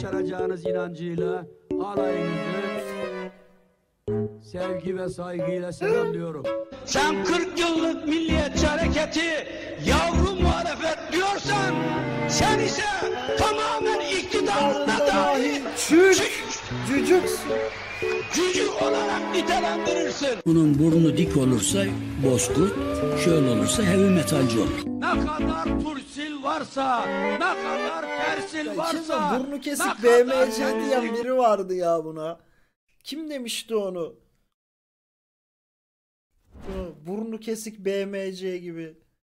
başaracağınız inancıyla alayınızı sevgi ve saygıyla selamlıyorum. Sen 40 yıllık Milliyetçi Hareketi yavru muhalefet diyorsan, sen ise tamamen iktidarına dahi cücük olarak nitelendirirsin. Bunun burnu dik olursa bozkurt, şöyle olursa heavy metalci olur. Ne kadar tursil varsa, ne kadar tersil varsa, burnu kesik BMC diyen biri vardı ya buna. Kim demişti onu? Burnu kesik BMC gibi.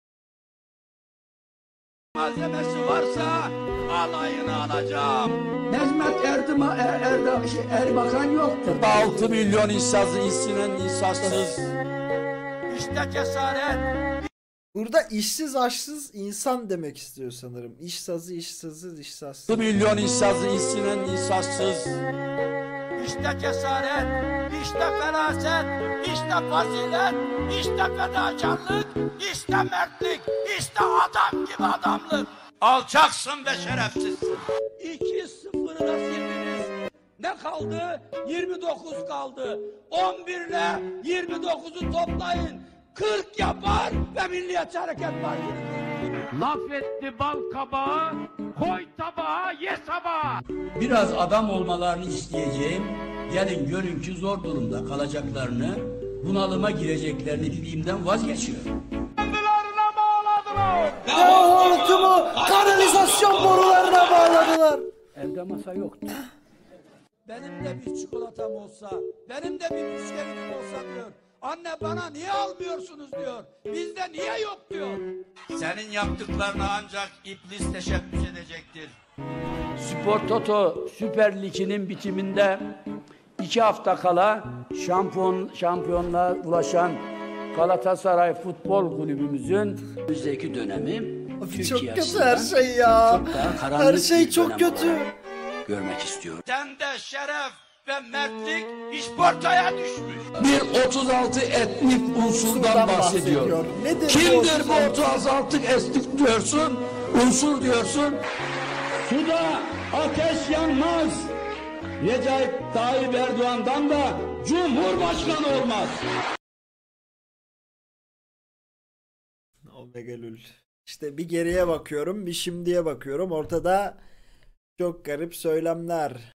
Malzemesi varsa alayını alacağım. Necmet Erbakan yoktur. 6 milyon insansız. İşte cesaret. Burada işsiz açsız insan demek istiyor sanırım. İşsazı işsizsiz işsizsiz. 6 milyon insansız. İşte cesaret, işte feraset, işte fazilet, işte fedakarlık, işte mertlik, işte adam gibi adamlık. Alçaksın ve şerefsizsin. 2-0'ı sildiniz. Ne kaldı? 29 kaldı. 11 ile 29'u toplayın. 40 yapar ve Milliyetçi Hareket Partisi'nin. Laf etti bal kabağı, koy tabağa, ye sabağa. Biraz adam olmalarını isteyeceğim. Gelin görün ki zor durumda kalacaklarını, bunalıma gireceklerini bildiğimden vazgeçiyorum. Kandılarına bağladılar. Hortumu kanalizasyon borularına bağladılar. Evde masa yoktu. Benim de bir çikolatam olsa, benim de bir bisküvitim olsa diyor. Anne bana niye almıyorsunuz diyor. Bizde niye yok diyor. Senin yaptıklarına ancak iblis teşebbüs edecektir. Spor Toto Süper Lig'inin bitiminde 2 hafta kala şampiyonluğa ulaşan Galatasaray Futbol Kulübümüzün önümüzdeki dönemi Abi Türkiye çok kötü her şey ya. çok daha karanlık Her şey bir çok dönem kötü. olarak görmek istiyorum. Sende şeref ve mertlik işportaya düşmüş. Bir 36 etnik unsurdan bahsediyor. Nedir Kimdir bu 36 etnik diyorsun? Unsur diyorsun. Suda ateş yanmaz. Recep Tayyip Erdoğan'dan da Cumhurbaşkanı olmaz. Omega Lül. İşte bir geriye bakıyorum, bir şimdiye bakıyorum. Ortada çok garip söylemler.